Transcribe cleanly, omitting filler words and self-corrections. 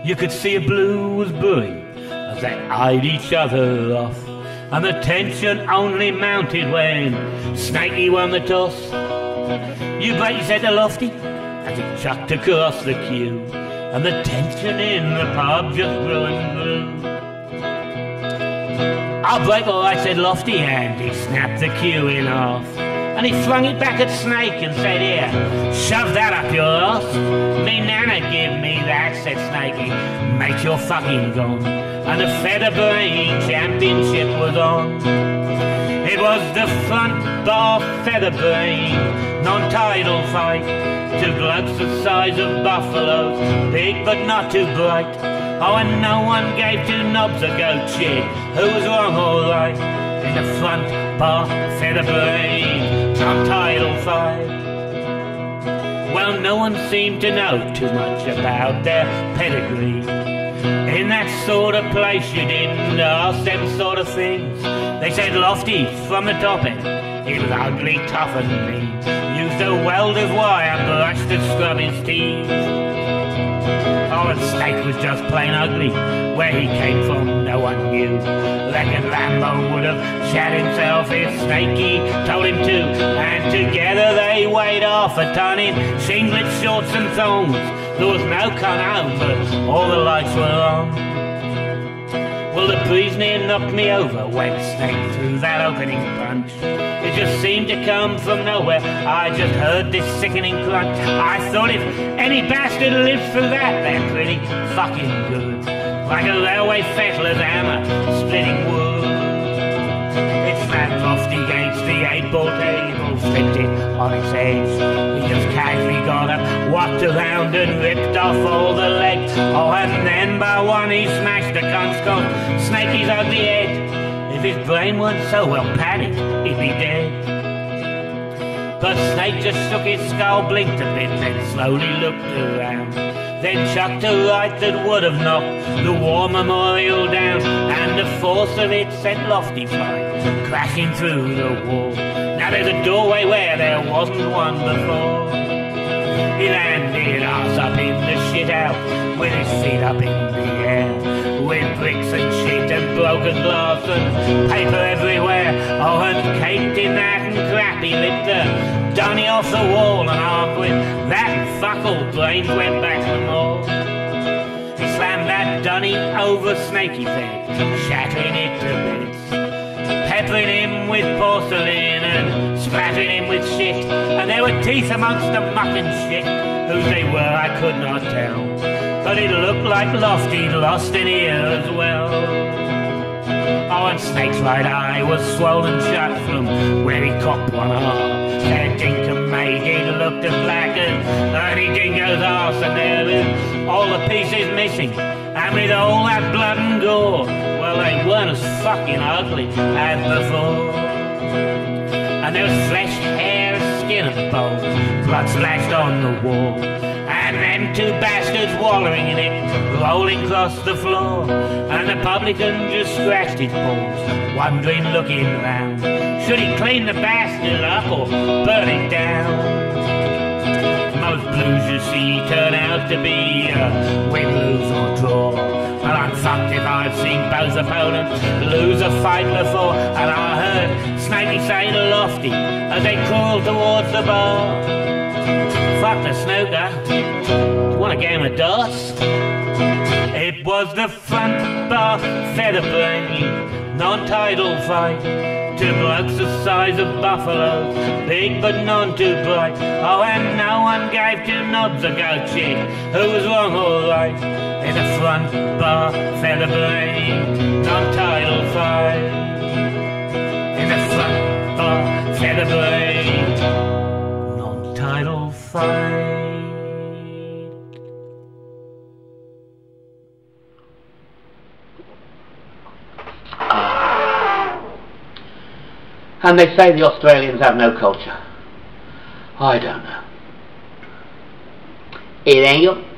You could see a blue was brewing as they eyed each other off, and the tension only mounted when Snakey won the toss. "You bet," he said to Lofty as he chucked across the queue, and the tension in the pub just grew and grew. "I'll break all right," said Lofty, and he snapped the queue in half. And he flung it back at Snake and said, "Here, shove that up your arse." "Me nana give me that," said Snakey. "Mate, you're fucking gone." And the Featherbrained championship was on. It was the front bar Featherbrained non-title fight. Two blokes the size of buffaloes, big but not too bright. Oh, and no one gave two knobs a goat shit. Who was wrong or right? In the front bar Featherbrained non-title fight. Well, no one seemed to know too much about their pedigree. In that sort of place you didn't ask them sort of things. They said Lofty from the top end, he was ugly, tough and mean. Used a welder's wire brush to scrub his teeth. Oh, and Snake was just plain ugly. Where he came from, no one knew. Reckon Lambo would have shat himself if Snakey told him to. And together they weighed half a ton in singlet, shorts and thongs. There was no cunt home, but all the lights were on. Well, the breeze near knocked me over when Snake threw that opening punch. It just seemed to come from nowhere. I just heard this sickening crunch. I thought if any bastard lived through that, they're pretty fucking good. Like a railway fettler's hammer, splitting wood. It slammed Lofty against the 8-ball table, flipped it on its edge. He just casually got up, walked around and ripped off all the legs. Oh, and then by one he smashed the cunt's con Snakey's ugly head. If his brain weren't so well padded, he'd be dead. But Snake just shook his skull, blinked a bit, then slowly looked around. Then chucked a right that would have knocked the war memorial down, and the force of it sent Lofty flying, crashing through the wall. Now there's a doorway where there wasn't one before. He landed arse up in the shit out, with his feet up in the air, with bricks and shit and broken glass and paper everywhere. Oh, and caked in that and crap, he licked the dunny off the wall, and armed with that fuckle, brains went back to more. He slammed that dunny over Snakey's head, shattering it to bits, peppering him with porcelain and splattering him with shit. And there were teeth amongst the muck and shit. Whose they were I could not tell, but it looked like Lofty'd lost an ear as well. Oh, and Snake's right eye was swollen shut from where he cocked one arm. Their dinkum made it looked as black as Ernie Dingo's arse, and there was all the pieces missing, and with all that blood and gore, well, they weren't as fucking ugly as before. And there was flesh, hair, skin and bones, blood splashed on the wall, and them two bastards wallowing in it, rolling across the floor. And the publican just scratched his balls, wondering, looking round, should he clean the bastard up or burn it down? Most blues you see turn out to be win, lose or draw. Well, I'm fucked if I've seen both opponents lose a fight before. And I heard Snakey say to Lofty as they crawled towards the bar, "Fuck the snooker, do you want a game of darts?" It was the front bar Featherbrained non-title fight. Two blokes the size of buffaloes, big but none too bright. Oh, and no one gave two knobs a goat shit. Who was wrong or right? In the front bar Featherbrained non-title fight. In the front bar Featherbrained non-title fight. And they say the Australians have no culture. I don't know. It ain't